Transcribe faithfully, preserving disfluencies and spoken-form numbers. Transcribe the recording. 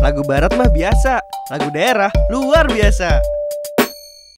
Lagu barat mah biasa, lagu daerah luar biasa.